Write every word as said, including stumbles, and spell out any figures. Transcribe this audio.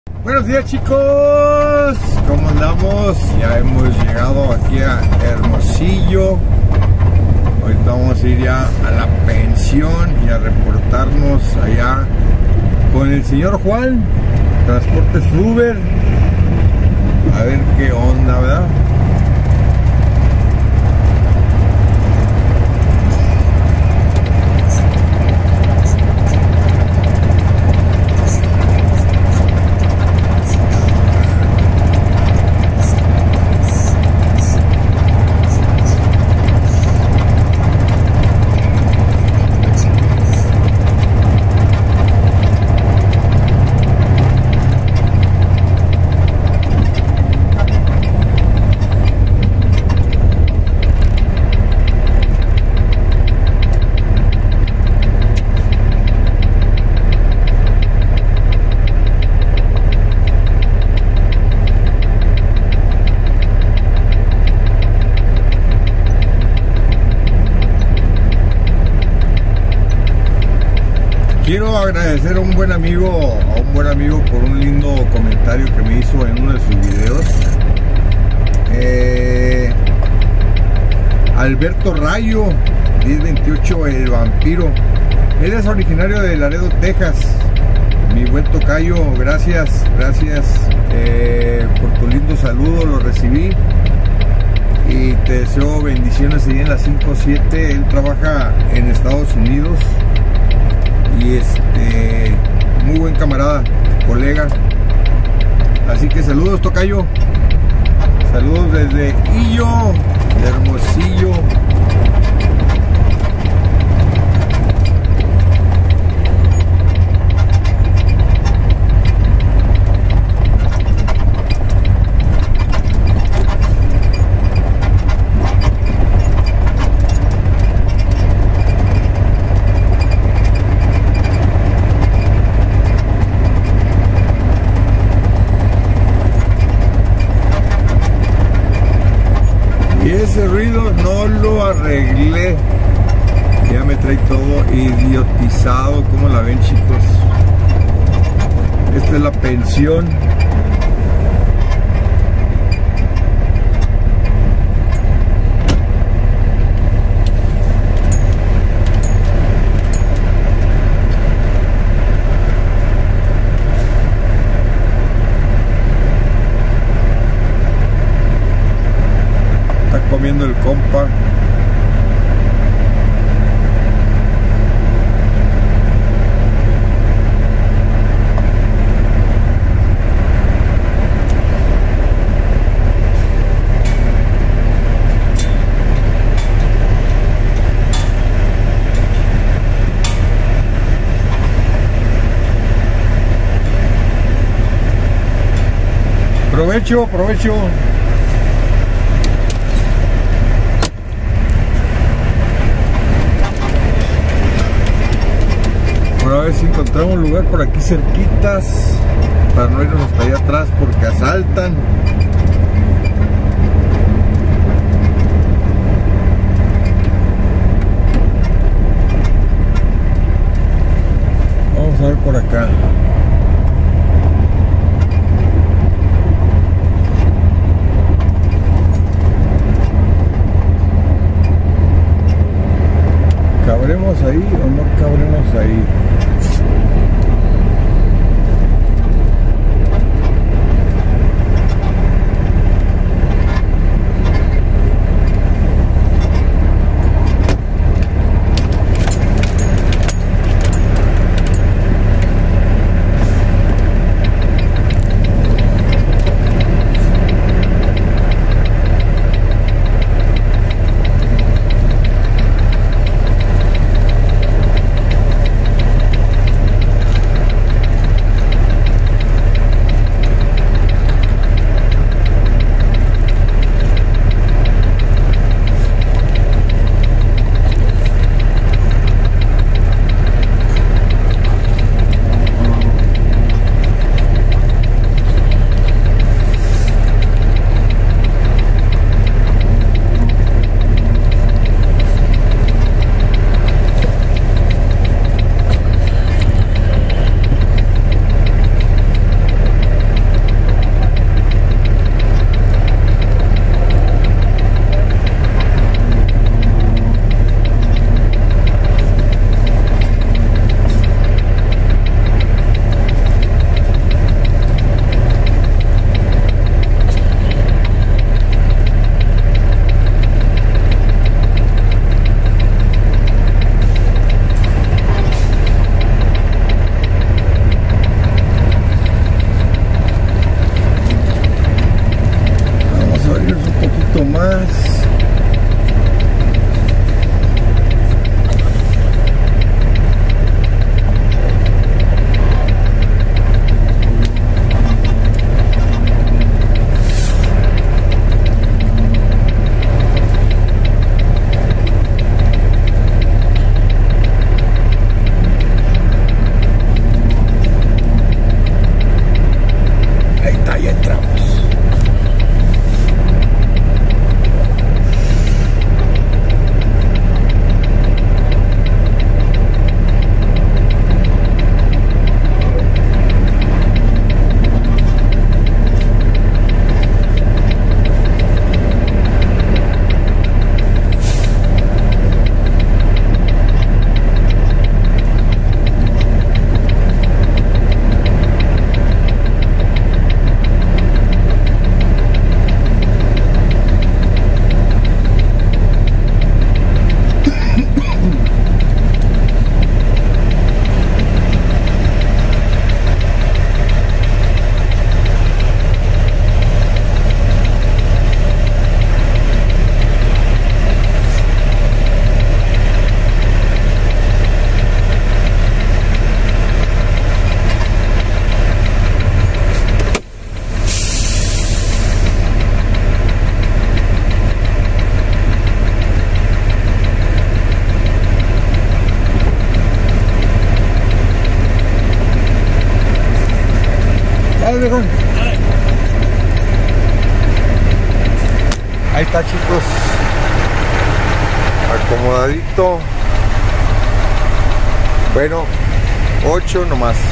Buenos días, chicos, ¿cómo andamos? Ya hemos llegado aquí a Hermosillo. Ahorita vamos a ir ya a la pensión y a reportarnos allá con el señor Juan, Transportes Uber. A ver qué onda, ¿verdad? Quiero agradecer a un buen amigo, a un buen amigo por un lindo comentario que me hizo en uno de sus videos. Eh, Alberto Rayo, diez veintiocho, el vampiro. Él es originario de Laredo, Texas. Mi buen tocayo, gracias, gracias eh, por tu lindo saludo, lo recibí. Y te deseo bendiciones ahí en la cinco siete. Él trabaja en Estados Unidos. Y este, muy buen camarada, colega. Así que saludos, tocayo. Saludos desde Illo, de Hermosillo. Ese ruido no lo arreglé. Ya me trae todo idiotizado. ¿Cómo la ven, chicos? Esta es la pensión. Comiendo el compa. Provecho, provecho. A ver si encontramos un lugar por aquí cerquitas para no irnos hasta allá atrás porque asaltan. Vamos a ver por acá. ¿Cabremos ahí o no cabremos ahí? Dale, viejón. Ahí está, chicos. Acomodadito. Bueno, ocho nomás.